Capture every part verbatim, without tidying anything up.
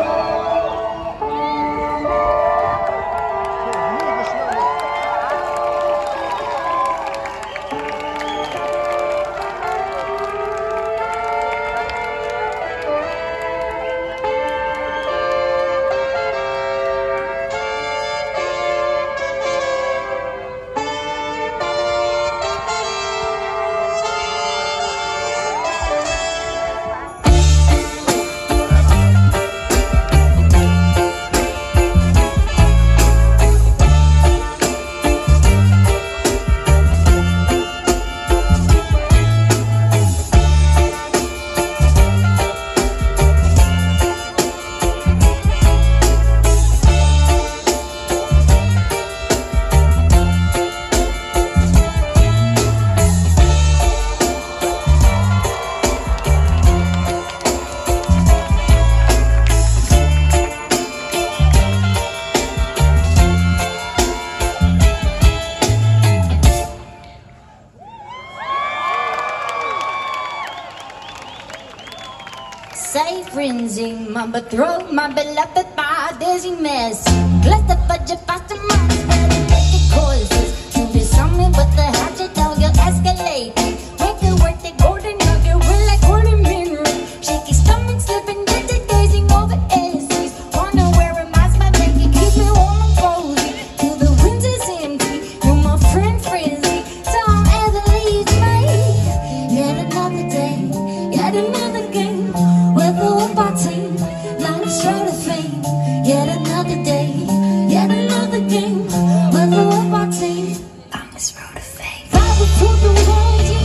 Fringing my betrothed, my beloved by dizzy mess. Bless the budget, faster minds, better make it courses. You be something with the hatchet, now you'll escalate. Make it worth it, golden nugget, we're like golden mineral. Shaky stomach, slipping, get it, gazing over A Cs. Wanna wear a mask, but make it keep me warm and cozy. Till the winter's empty, you're my friend Frizzy. Don't ever leave me. Yet another day, yet another game. With our team, like a shroud of fame. Yet another day, yet another game. With our team, on this road of fame. Travel to the world you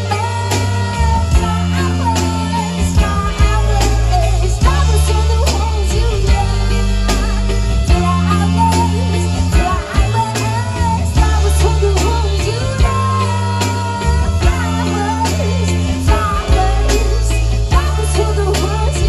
love. Flowers, flowers. Travel to the world you love. Flowers, flowers. Travel to the world you love. Flowers, flowers. Travel to the world.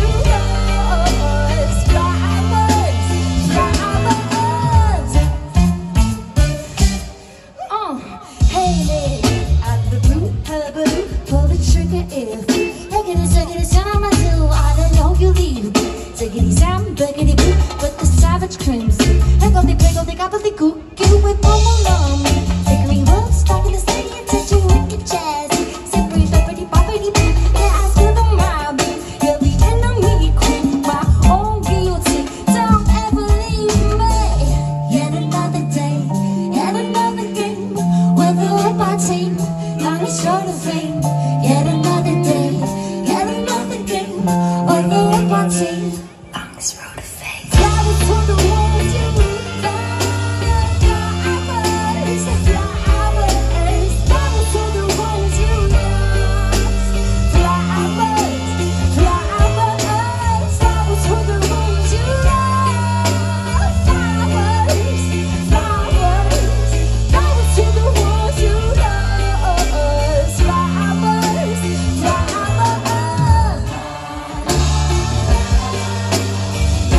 Crimson, heggledy piggledy gobbledygook, you with Momo Lummy. Hickory wolf, stuck in the city, touch you wicked jazzy. Slippery, peppery, boppity boo, yeah, I screw the mobby. You're the enemy queen, my own guilty. Don't ever leave me. Yet another day, yet another game. With the whip I team, on a short of fame. Yet another day, yet another game. With the whip I team, on this road of fame. Travel to the world you love. Flowers, flowers. Travel to the world you love. Flowers, flowers. Travel to the world you love. Flowers, flowers. Travel to the world you love. Flowers, flowers.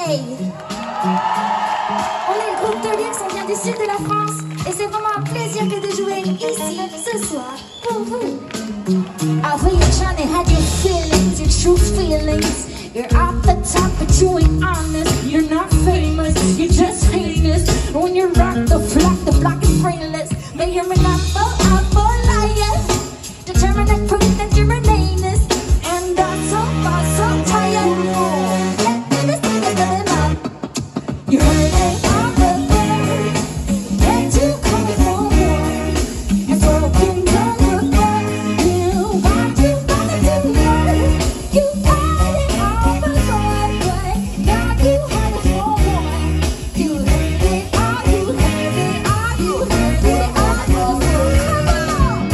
creil. On est le groupe Deluxe, on vient du sud de la France. Et c'est vraiment un plaisir que de jouer ici, ce soir, pour vous. I hear you trying to hide your feelings, your true feelings. You're off the top, but you ain't honest. You're not famous, you're just heinous. When you rock the flock, the block is brainless. But you're an apple, apple liar. Determined to prove that you're an anus. And I'm so far, so tired. Let me just take it up. You heard it on the bird. Let you come for more. And so you know you're good. You got, you got to do more. You got it all the right way. Now you heard it for more. You heard it all, you heard it all, you heard it all. Come on.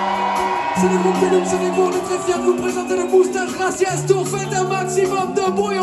C'est le groupe Deluxe, on est très fiers de vous présenter le boostage gracias. Tour, faites un maximum de bruit.